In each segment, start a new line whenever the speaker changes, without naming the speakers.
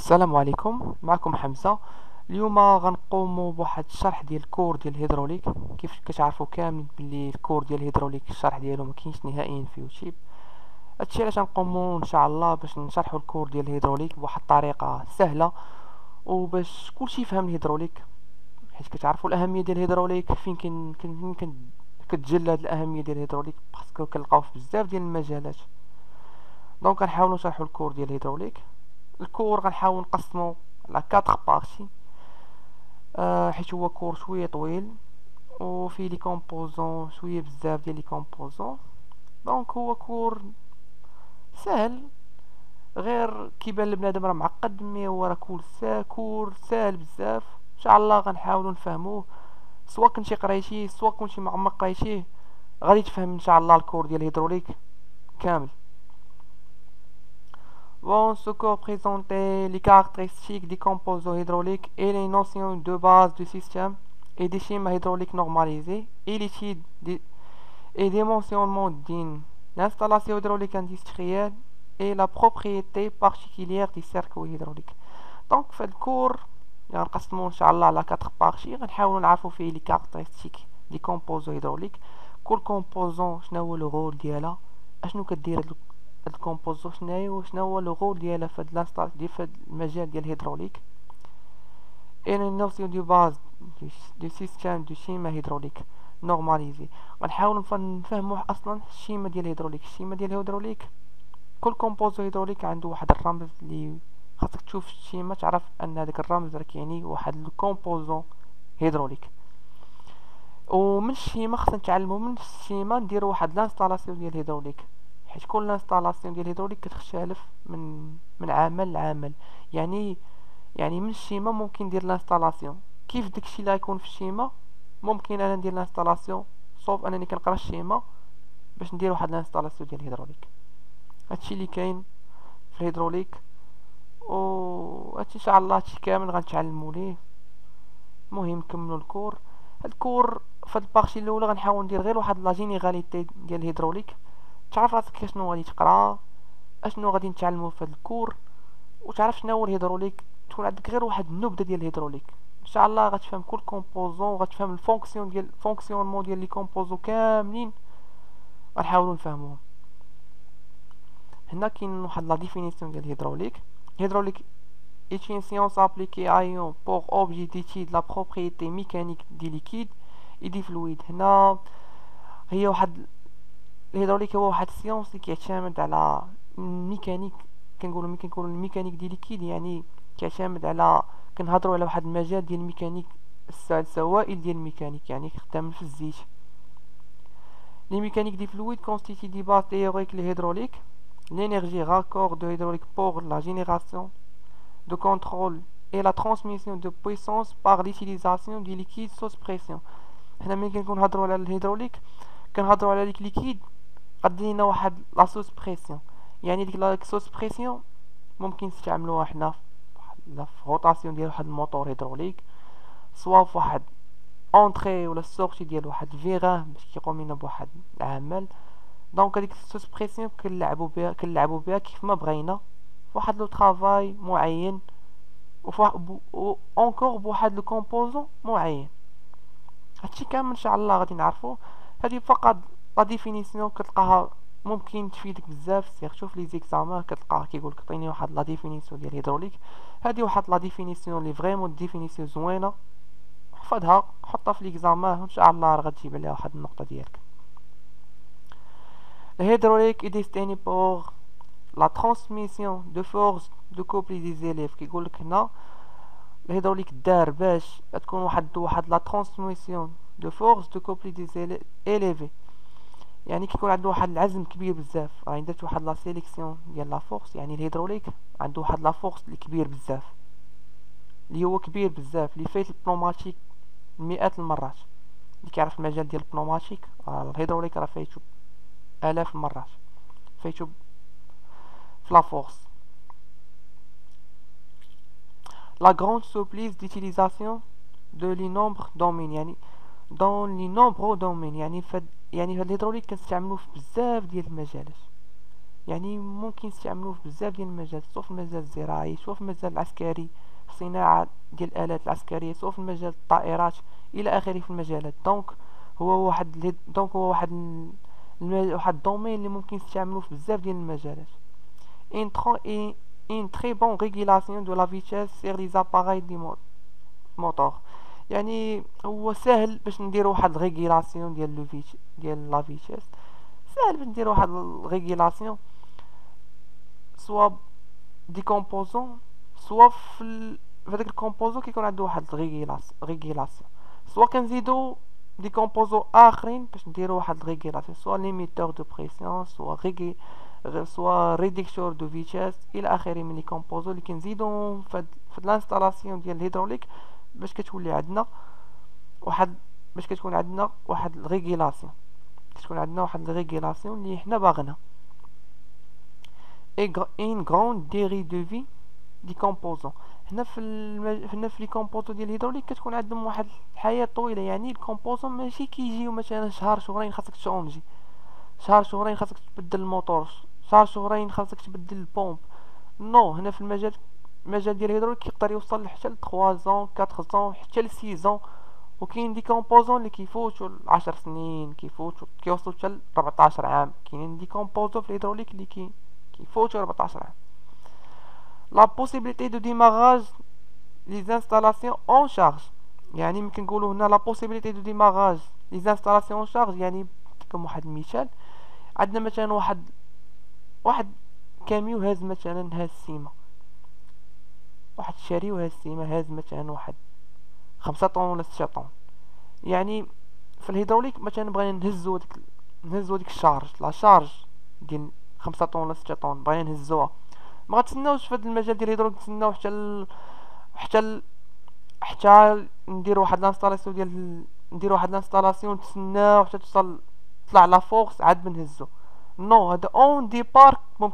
السلام عليكم، معكم حمزة. اليوم غنقوم بواحد الشرح ديال الكور ديال الهيدروليك. كيف كتعرفوا كامل بلي الكور ديال الهيدروليك الشرح ديالو ما كاينش نهائيا في يوتيوب. هادشي علاش غنقوموا ان شاء الله باش نشرحوا الكور ديال الهيدروليك بواحد الطريقه سهله وباش كلشي يفهم الهيدروليك، حيت كتعرفوا الاهميه ديال الهيدروليك. فين كتجلى هاد الاهميه ديال الهيدروليك باسكو كنلقاوه في بزاف ديال المجالات. دونك غنحاولوا نشرحوا الكور ديال الهيدروليك. الكور غنحاول نقسمو على 4 بارتي، حيت هو كور شويه طويل وفيه لي كومبوزون شويه بزاف ديال لي كومبوزون. دونك هو كور سهل، غير كيبان لبنادم راه معقد، مي هو راه كور سهل بزاف. ان شاء الله غنحاولوا نفهموه، سواء كنتي قريتيه سواء كنتي معمق قريتيه غادي تفهم ان شاء الله الكور ديال الهيدروليك كامل. Bon, ce cours présentait les caractéristiques des composants hydrauliques et les notions de base du système et des schémas hydrauliques normalisés et l'étude et des mentionnements d'une installation hydraulique industrielle et la propriété particulière des circuits hydrauliques. Donc في الكور غنقسمو ان شاء الله على 4 بارتي، غنحاولوا نعرفوا فيه لي كاركتيرستيك دي كومبوزون هيدروليك. كل كومبوزون شنو هو لو رول ديالها، اشنو كدير هاد الكومبوزون، شنو هو لو رول ديالها في هاد المجال ديال الهيدروليك. et les notions de base du système du schéma hydraulique normalisé. غنحاول نفهموا اصلا الشيما ديال الهيدروليك. الشيما ديال الهيدروليك كل كومبوزون هيدروليك عنده واحد الرمز اللي خاصك تشوف الشيما تعرف ان هذاك الرمز راه كيعني واحد الكومبوزون هيدروليك. ومن الشيما خاصنا نتعلموا من الشيما نديروا واحد لانستالاسيون ديال الهيدروليك، حيت كل لانستالاسيون ديال الهيدروليك كتختلف من عمل لعمل. يعني من الشيما ممكن ندير لانستالاسيون كيف داكشي اللي غيكون في الشيما، ممكن انا ندير لانستالاسيون صوب انني كنقرا الشيما باش ندير واحد لانستالاسيون ديال الهيدروليك. هادشي اللي كاين في الهيدروليك، و هادشي ان شاء الله هادشي كامل غنتعلموا ليه. المهم نكملوا الكور. هاد الكور في هاد البارتي الاولى غنحاول ندير غير واحد لا جينيراليتي ديال الهيدروليك، تعرف راسك شنو غادي تقرا، اشنو غادي نتعلموا في هاد الكور، وتعرف شنو هو الهيدروليك، تكون عندك غير واحد النبذه ديال الهيدروليك. ان شاء الله غتفهم كل كومبوزون وغتفهم الفونكسيونمون ديال لي كومبوزون كاملين، غنحاولوا نفهموهم. هنا كاين واحد لا ديفينيسيون ديال الهيدروليك. الهيدروليك est une science appliquée à un pour objet d'étude la propriété mécanique des liquides et des fluides. هنا هي واحد الهيدروليك هو واحد السيونس اللي كيعتمد على الميكانيك. كنقولوا الميكانيك دي ليكيد، يعني كيعتمد على كنهضروا على واحد المجال ديال الميكانيك السوائل ديال الميكانيك، يعني خدام في الزيت. Les mécaniques des fluides constituent des bases théoriques les hydrauliques. L'énergie raccord de hydraulique pour la génération de contrôle et la transmission de puissance par l'utilisation du liquide sous pression. هنا ملي كنهضروا على الهيدروليك كنهضروا على ديك ليكيد قد لينا واحد لا سوس بريسيون. يعني ديك لا سوس بريسيون ممكن نستعملوها حنا في روتاسيون ديال واحد الموتور هيدروليك، سواء في واحد اونطري ولا سورتي ديال واحد الفيغان باش كيقوم لنا بواحد العمل. دونك هذيك السوس بريسيون كنلعبوا بها كيف ما بغينا فواحد لو طرافاي معين اونكور بواحد لو كومبوزون معين. هادشي كامل ان شاء الله غادي نعرفوه. هادي فقط لا ديفينيسيون كتلقاها ممكن تفيدك بزاف. سيرتو في لي زيكزامان كتلقاه كيقولك عطيني واحد لا ديفينيسيون ديال الهيدروليك. هادي واحد لا ديفينيسيون لي فريمون ديفينيسيون زوينه، حفظها حطها في ليكزامان وان شاء الله راه غتجيب عليها واحد النقطه ديالك. الهيدروليك est destiné pour la transmission de force de couple des élèves. كيقولك هنا الهيدروليك دار باش تكون واحد لا ترانسميسيون دو فورس دو كوبلي دي élevés، يعني كيكون عنده واحد العزم كبير بزاف. راه درت واحد لا سيليكسيون ديال لا فورس، يعني الهيدروليك عنده واحد لا فورس اللي كبير بزاف، اللي هو كبير بزاف اللي فايت البنوماتيك مئات المرات. اللي كيعرف المجال ديال البنوماتيك الهيدروليك راه فايتو آلاف المرات، فايتو في لا فورس. La grande souplesse d'utilisation de les nombres domaines، يعني dans les nombreux domaines، يعني فهاد الهيدروليك كنستعملوه في بزاف ديال المجالات. يعني ممكن يستعملوه في بزاف ديال المجالات، سواء في المجال الزراعي، سواء في المجال العسكري، في الصناعة ديال الآلات العسكرية، سواء في المجال الطائرات إلى آخره في المجالات. دونك هو واحد الدومين اللي ممكن يستعملوه في بزاف ديال المجالات. une, tro- et une très bonne régulation de la vitesse sur les appareils du موتور. يعني هو ساهل باش نديرو واحد الريغيلاسيون ديال ديال لا فيتيس. ساهل باش نديرو واحد الريغيلاسيون سوا دي كومبوزون، سوا في هذاك الكومبوزون كيكون عنده واحد ريغيلاسيون، سوا كنزيدو دي كومبوزون اخرين باش نديرو واحد ريغيلاسيون، سوا ليميتور دو بريسيون، سوا ريديكتور دو فيتيس الى اخره من لي كومبوزون اللي كنزيدو في الانستالاسيون ديال الهيدروليك باش كتولي عندنا واحد باش كتكون عندنا واحد الريغيلاسيون، كتكون عندنا واحد الريغيلاسيون اللي حنا باغنا. une grande durée de vie دي كومبوزون. هنا في لي كومبوزون ديال الهيدروليك كتكون عندهم واحد الحياه طويله. يعني الكومبوزون ماشي كيجيو مثلا شهر شهرين خاصك تشونجي، شهر شهرين خاصك تبدل الموتور، شهر شهرين خاصك تبدل البومب. نو، هنا في المجال ديال الهيدروليك يقدر يوصل حتى ل 3 زون 4 زون حتى ل 6 زون. وكاين دي كومبوزون اللي كيفوتوا 10 سنين، كيوصلوا حتى ل 14 عام. كاينين دي كومبوزون في الهيدروليك اللي كيفوتوا 14 عام. لا بوسيبيليتي دو ديماراج لي انستالاسيون اون شارج. يعني يمكن نقولوا هنا لا بوسيبيليتي دو ديماراج لي انستالاسيون اون شارج. يعني كم واحد المثال، عندنا مثلا واحد كاميو هاز مثلا سيما، واحد الشاري وهاز سيما هاز مثلا واحد 5 طن ولا 6 طن. يعني في الهيدروليك مثلا بغينا نهزو ديك الشارج، لا شارج ديال 5 طن ولا 6 طن بغينا نهزوها. ما غتسناوش في هذا المجال ديال الهيدروليك نتسناو حتى نديرو واحد لانستالاسيون نتسناو حتى تطلع لا فورس عاد بنهزو. نو، هذا اون ديبار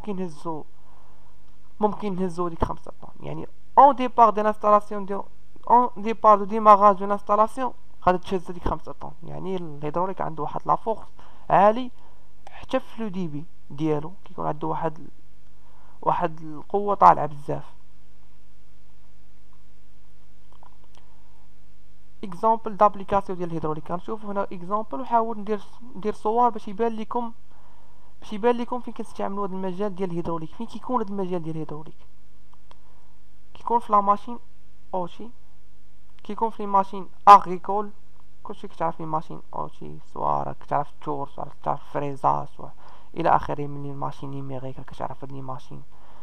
ممكن نهزو ديك 5 طن. يعني اون ديبار ديال لانستالاسيون اون ديبار دو ديماراج دو لانستالاسيون غادي تهز ديك 5 طن. يعني الهيدروليك عنده واحد لا فورس عالي حتى في لو ديبي ديالو كيكون عنده واحد القوه طالعه بزاف. اكزامبل دابليكاسيون ديال الهيدروليك. غنشوفو هنا اكزامبل وحاول ندير صور باش يبان لكم فين كنستعملوا هذا المجال ديال الهيدروليك. فين كيكون هذا المجال ديال الهيدروليك؟ كيكون في لا ماشين اوشي، كيكون في لي ماشين اغريكول. كلشي كتعرف لي ماشين اوشي، سواء راك تعرف التور، سواء راك تعرف فريزا، سواء الى اخره من لي ماشين نيميريك راك تعرف هاد لي ماشين.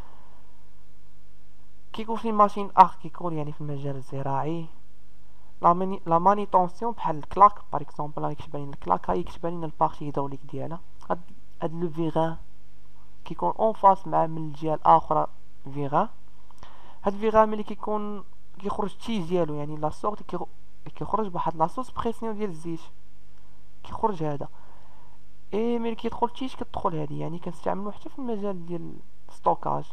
كيكون في لي ماشين اغريكول يعني في المجال الزراعي. لا مانيطونسيون بحال الكلاك باغ اكزومبل، هاي كتبان لنا الكلاك، هاي كتبان لنا البارتي هيدروليك ديالها. هاد لو فيغان كيكون اون فاس مع من الجهه الاخرى فيغان. هاد الفيغان ملي كيخرج التيج ديالو، يعني لا سورت كيخرج بواحد لاصوص بريسيون ديال الزيت، كيخرج هذا. اي ملي كيدخل التيج كتدخل هادي. يعني كنستعملو حتى في المجال ديال ستوكاج.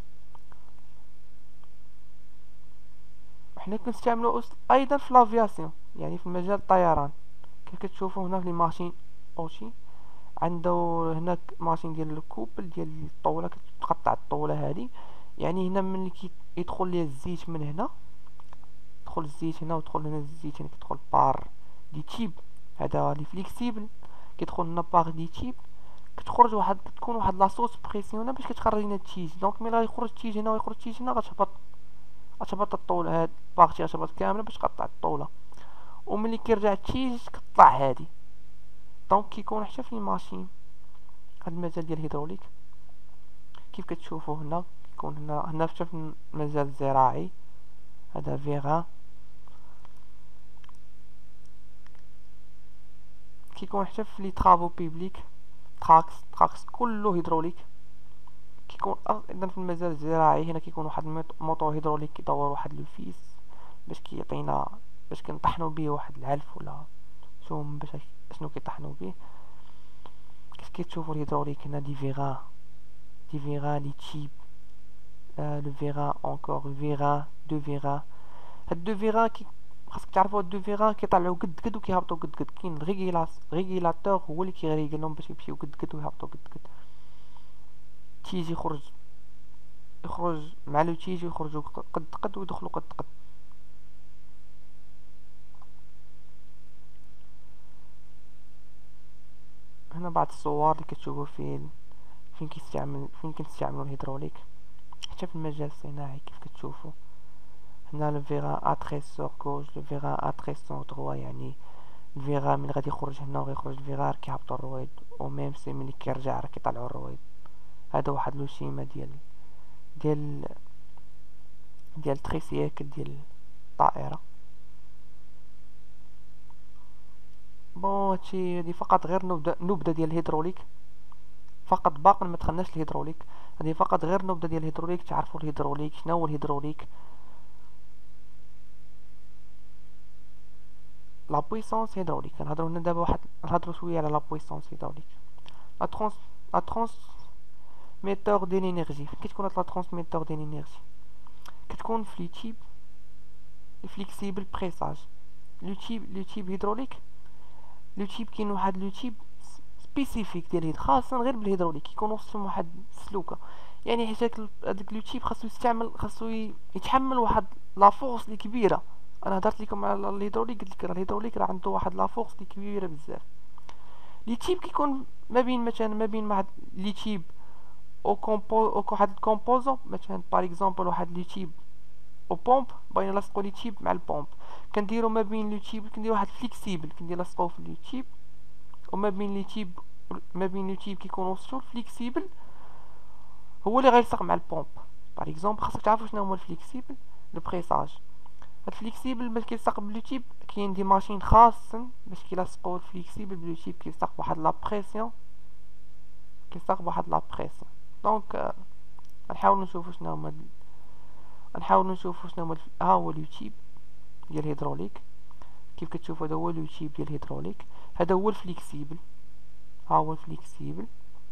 وحنا كنستعملو ايضا في لافياسيون، يعني في مجال الطيران. كيف كتشوفوا هنا في لي ماشين اوشي عنده هناك ماشين ديال الكوبل ديال الطاوله كتقطع الطاوله هذه. يعني هنا ملي يدخل ليها الزيت من هنا، يدخل الزيت هنا ودخل هنا الزيت، هنا كيدخل بار دي تيب، هذا لي فليكسيبل كيدخل لنا بار دي تيب. كتكون واحد لاصوص بريسيون باش كتخرج لنا التيج. دونك ملي غيخرج التيج هنا ويخرج التيج هنا غتهبط الطاوله، هاد البارتي غتهبط كامله باش تقطع الطاوله. وملي كيرجع التيج كتطلع هادي. دونك كيكون حتى في الماشين هاد المجال ديال الهيدروليك كيف كتشوفوا هنا. كيكون هنا حتى في المجال الزراعي هذا فيغان. كيكون حتى في لي طرافو بيبليك تراكس كله هيدروليك. كيكون ايضا في المجال الزراعي. هنا كيكون واحد موتور هيدروليك كيدور واحد لو فيس باش كيعطينا باش كنطحنوا به واحد العلف ولا شوم باش شنو كيطحنوا به. كيف كتشوفوا الهيدروليك هنا دي فيغان لي تيب، لو فيغان اونكور فيغان دو فيغان. هاد دو فيغان خاصك تعرفوا هاد دو فيغان كيطلعوا قد قد وكيهبطوا قد قد. كاين ريغيلاتور هو اللي كيريغلهم باش يمشيو قد قد ويهبطوا قد قد. تيجي يخرج مع لو تيجي يخرجوا قد ويدخلوا قد. هنا بعض الصور اللي كتشوفوا فين كنستعملوا الهيدروليك حتى في المجال الصناعي كيف كتشوفوا. هنا لو فيغان اتري سور كوج، لو فيغان اتري سور دروا، يعني الفيغان ملي غادي يخرج هنا وغيخرج الفيغان كيهبطوا الرويد، او ميم سي ملي كيرجع راه كيطلعوا الرويد. هذا واحد لو شيما ديال ديال تريسيكل ديال الطائرة. بون هادي فقط غير نبذة ديال الهيدروليك، فقط باقي ما دخلناش الهيدروليك. هذه فقط غير نبذة ديال الهيدروليك، تعرفوا الهيدروليك شنو هو الهيدروليك. لا بويسونس هيدروليك كنهضروا هنا دابا نهضروا شويه على لا بويسونس هيدروليك. لا ترونس لا ترانسميتور ديال لينيرجي. فين كتكون هاد لا ترانسميتور ديال لينيرجي؟ كتكون في لي تيب فليكسيبل بريساج. لو تيب هيدروليك، لو تيب كاين واحد لو تيب سبيسيفيك ديال خاصه غير بالهيدروليك كيكون وسطهم واحد السلوكه، يعني حيت هذاك لو تيب خاصو يتحمل واحد لا فورس اللي كبيره. انا هضرت لكم على الهيدروليك، قلت لك الهيدروليك راه عنده واحد لا فورس اللي كبيره بزاف. لي تيب كيكون ما بين مثلا واحد لي تيب او واحد الكومبوزون، مثلا باغ اكزومبل واحد لي تيب او بومب باغيين نلصقوا لي تيب مع البومب، كنديروا ما بين لي تيب كنديروا واحد فليكسيبل كندير نلصقوه في لي تيب، وما بين لي تيب لو تيب كيكون وسطو الفليكسيبل هو اللي غيلصق مع البومب. باغ اكزومبل خاصك تعرفوا شنو هو الفليكسيبل. لو بريساج هاد الفليكسيبل باش كيلصق بلو تيب كاين دي ماشين خاصين باش كيلصقوا الفليكسيبل بلو تيب، كيلصق بواحد لا بريسيون، دونك غنحاولوا نشوفوا شنو هما ها هو لو تيب ديال الهيدروليك. كيف كتشوفوا هذا هو لو تيب ديال الهيدروليك، هذا هو الفليكسيبل، ها هو الفليكسيبل.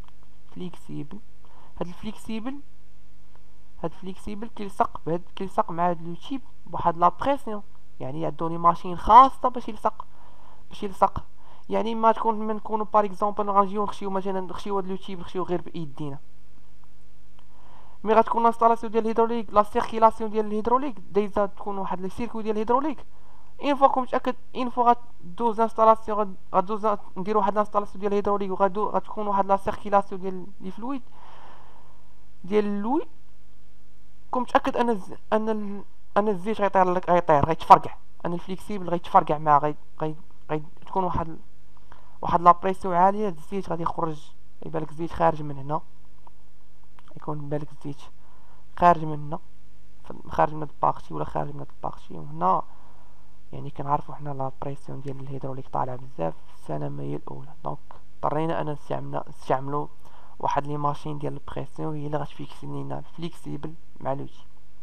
هاد الفليكسيبل كيلصق مع هاد لو تيب بواحد لا بريسيون، يعني عندو لي ماشين خاصه باش يلصق. يعني ما نكونوا باغ اكزومبل غنجيو نخشيو هاد لو تيب نخشيو غير بايدينا. مي غتكون لانستالاسيون ديال الهيدروليك، لا سيركيلاسيون ديال الهيدروليك دايزا تكون واحد لي سيركوي ديال الهيدروليك. اين فوا كون متاكد، اين فوا غدوز انستالاسيون، غدوز ندير واحد لانستالاسيون ديال الهيدروليك غتكون واحد لا سيركيلاسيون ديال لي فلويد ديال اللوي، كون متاكد ان الزيت غيتفرقع، ان الفليكسيبل غيتفرقع مع تكون واحد لا بريسيون عاليه، الزيت غادي يخرج، يبان لك الزيت خارج من هنا، يكون بالك الزيت خارج من هنا، خارج من هاد البارتي ولا خارج من هاد البارتي، وهنا يعني كنعرفوا حنا لا بريسيون ديال الهيدروليك طالعه بزاف في الثانويه الاولى. دونك اضطرينا ان نستعملوا واحد لي ماشين ديال البريسيون هي اللي غتفيكسي لينا الفليكسيبل مع لوتي.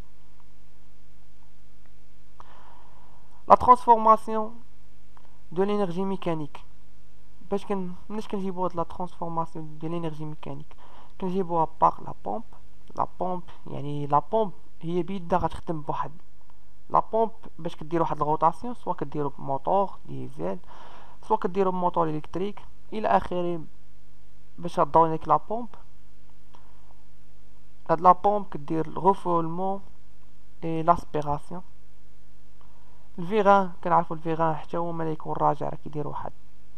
لا ترانسفورماسيون دو لينيرجي ميكانيك. مناش كنجيبو هاد لا ترانسفورماسيون ديال لينيرجي ميكانيك؟ كنجيبوها باغ لا بومب يعني لا بومب هي بيدها غتخدم بواحد لا بومب باش كدير واحد الغوطاسيون، سوا كديرو بموتور ديزل، سوا كديرو بموتور الكتريك الى اخره باش تضوي لك لا بومب. هاد لا بومب كدير الغفولمون اي لاسبيراسيون. الفيغان كنعرفوا الفيغان حتى هو ملي يكون راجع راه كيدير واحد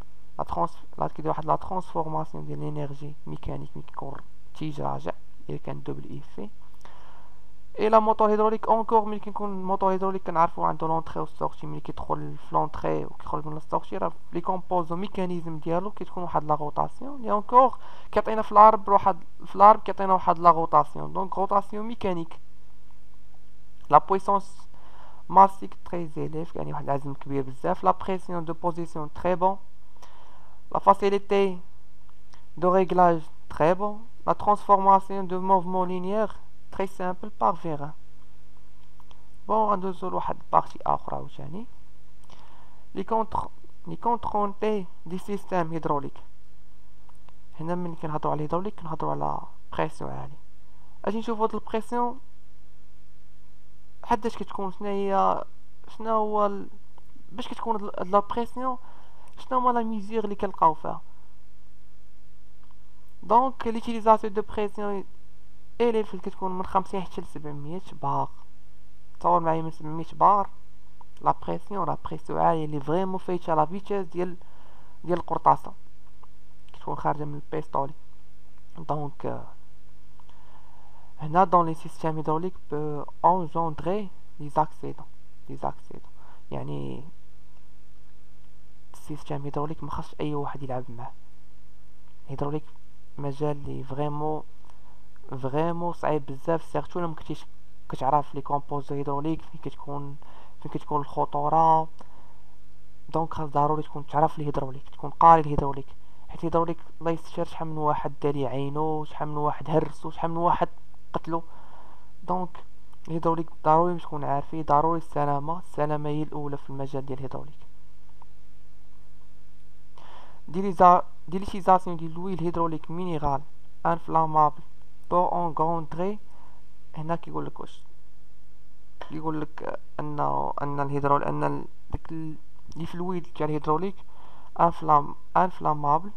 لا ترانسفورماسيون ديال لينيرجي ميكانيك ملي كيكون تيج راجع الا كان دوبل ايفي. اي لا موتور هيدروليك اونكور ملي كيكون الموتور هيدروليك كنعرفوا عنده لونطري و سورتي، ملي كيدخل في لونطري وكيخرج من السورتي راه لي كومبوزو ميكانيزم ديالو كتكون واحد لا روتاسيون لي اونكور كيعطينا في الارب كيعطينا واحد لا روتاسيون، دونك روتاسيون ميكانيك. لا بويسونس ماسيك تري زيليف يعني واحد العزم كبير بزاف. لا بريسيون دو بوزيسيون تري بون. لا فاسيليتي دو ريغلاج تري بون. لا ترانسفورماسيون دو موفمون لينيير تري سامبل باغ فيغان. بون غندوزو لواحد بارتي اخرى عاوتاني، لي كونترونتي دي سيستيم هيدروليك. هنا ملي كنهضروا على الهيدروليك كنهضروا على بريسيون عالي. اجي نشوفوا هاد البريسيون حداش كتكون، شنو هو باش كتكون هاد لا بريسيون، شنو هما لا ميزور اللي كنلقاو فيها. دونك ليتيليزاسيون دو بريسيون الي كتكون من 50 حتى ل 700 بار. تصور معايا من 700 بار لا بريسيون عاليه اللي فريمون فايته لا فيتاس ديال القرطاسه كتكون خارجه من البيستولي. دونك هنا دون لي سيستيم هيدروليك بو انجوندري لي زاكسيدون يعني السيستيم هيدروليك ما خاصش اي واحد يلعب معاه. الهيدروليك مجال لي فريمون صعيب بزاف، سيرتو لما كنتيش كتعرف لي كومبوز هيدروليك فين كتكون الخطوره. دونك خاص ضروري تكون تعرف الهيدروليك، تكون قاري الهيدروليك، حيت الهيدروليك الله يستر شحال من واحد داري عينو، شحال من واحد هرسو، شحال من واحد قتلو. دونك الهيدروليك ضروري باش تكون عارفيه، ضروري السلامه هي الاولى في المجال ديال الهيدروليك. دي ليتيزاسيون ديال لويل هيدروليك مينيرال انفلامابل بور انغوندري. هنا كيقولك واش يقولك ان الهيدرول داك لي فلويد تاع الهيدروليك انفلامابل.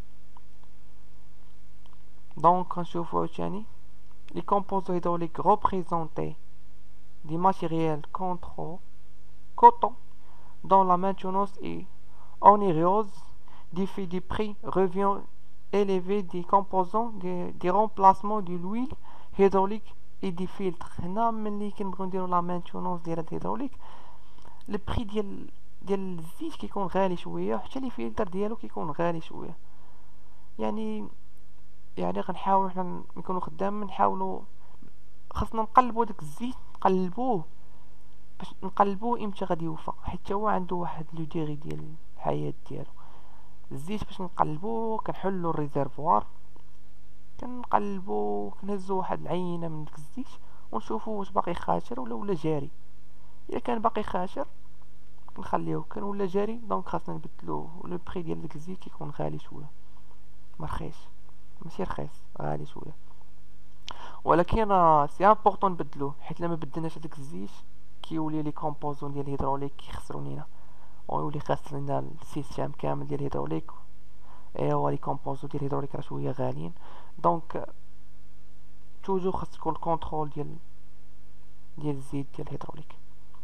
دونك نشوفو عاوتاني لي كومبوزو هيدروليك ريبريزونتي دي ماتيريال coton dont la maintenance est onéreuse du fait du prix revient élevé des composants des remplacements de l'huile hydraulique et des filtres. هنا ملي كنبغيو نديرو لا مانتونونس ديال الهيدروليك البري ديال الزيت كيكون غالي شويه، حتى لي فلتر ديالو كيكون غالي شويه. يعني غنحاولوا حنا نكونوا خدامين، نحاولوا خاصنا نقلبوا داك الزيت، باش نقلبوه امتى غادي يوفى، حيت هو عنده واحد لو ديغي ديال الحياه ديالو. الزيت باش نقلبوه كنحلو الريزرفوار، كنقلبو كنهزو واحد العينه من داك الزيت ونشوفو واش باقي خاشر ولا جاري. الا كان باقي خاشر كنخليوه، كان ولا جاري دونك خاصنا نبدلوه. لو بري ديال داك الزيت كيكون غالي شويه، مرخيص ماشي رخيص، غالي شويه، ولكن سي امبورطون نبدلوه، حيت لما بدلناش هذاك الزيت كيولي لي كومبوزون ديال الهيدروليك كيخسروا لينا، ويولي خاسر لنا السيستيم كامل ديال الهيدروليك. ايوا لي كومبوزون ديال الهيدروليك راه شويه غاليين. دونك توجو خاص تكون الكونترول ديال الزيت ديال الهيدروليك.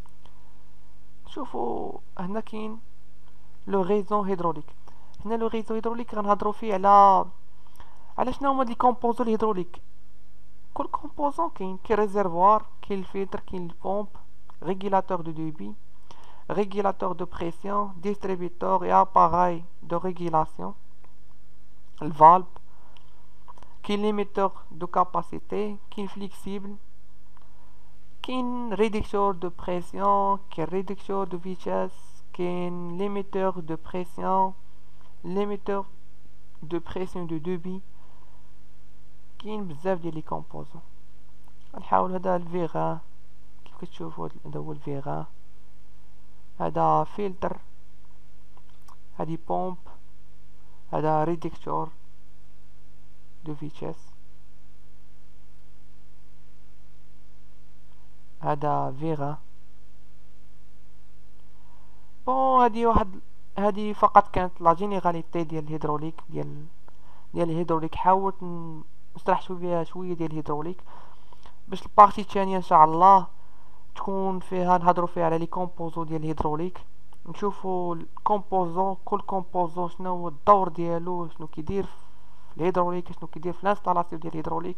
شوفوا هنا كاين لو ريزون هيدروليك. هنا لو ريزون هيدروليك غنهضروا فيه على شنو هما لي كومبوزون الهيدروليك. كل كومبوزون كاين ريزرفوار، كاين الفلتر، كاين البومب، ريغولاتور دو ديبي، régulateur de pression, distributeur et appareil de régulation, le valve, qui est limiteur de capacité, qui est flexible, qui est réducteur de pression, qui est réducteur de vitesse, qui est limiteur de pression, limiteur de pression de débit. كاين بزاف ديال لي كومبوزون. غنحاول هذا الفيغان كيف كتشوفوا، هذا هو الفيغان، هذا فلتر، هذه بومب، هذا ريدكتور دو فيتاس، هذا فيغا. بون هذه فقط كانت لا جينيراليتي ديال الهيدروليك ديال الهيدروليك. حاولت نشرح شويه ديال الهيدروليك باش البارتي الثانيه ان شاء الله تكون فيها نهضروا فيها على لي كومبوزون ديال الهيدروليك، نشوفوا الكومبوزون كل كومبوزون شنو هو الدور ديالو، شنو كيدير في الهيدروليك، شنو كيدير في الانستالاسيون ديال الهيدروليك.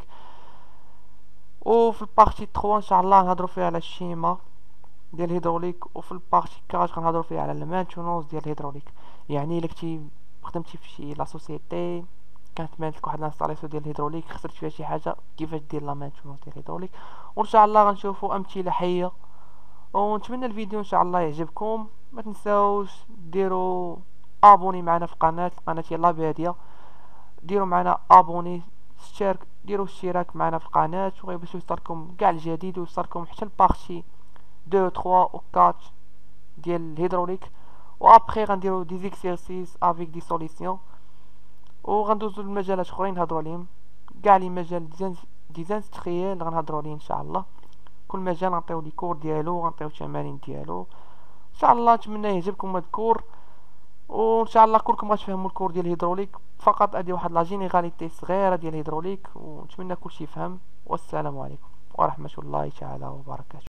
وفي البارتي 3 ان شاء الله نهضروا فيها على الشيما ديال الهيدروليك، وفي البارتي 4 غنهضروا فيها على المانتونونس ديال الهيدروليك. يعني الا كنتي خدمتي في شي لا سوسيتي كانت مالت لك واحد الانستالاسيون ديال الهيدروليك، خسرت فيها شي حاجه، كيفاش دير لا مانتونونس ديال الهيدروليك. وان شاء الله غنشوفوا امثله حيه. ونتمنى الفيديو ان شاء الله يعجبكم. ما تنساوش ديروا ابوني معنا في القناه يلا باديه، ديروا معنا ابوني، ديروا اشتراك معنا في القناه باش يوصلكم كاع الجديد، ويوصلكم حتى البارتي 2 3 و 4 ديال الهيدروليك. وابخي غنديروا دي زيكسيرسيس افيك دي سوليسيون، وغندوزو لمجالات اخرين نهضروا عليهم، كاع لي مجال دي زانستريال غنهضروا عليه ان شاء الله. كل مجال نعطيو لي كور ديالو، غنعطيو التمارين ديالو ان شاء الله. نتمنى يعجبكم هاد الكور، وان شاء الله كلكم غتفهموا الكور ديال الهيدروليك. فقط ادي واحد لا جينيراليتي صغيره ديال الهيدروليك، ونتمنى كلشي يفهم. والسلام عليكم ورحمه الله تعالى وبركاته.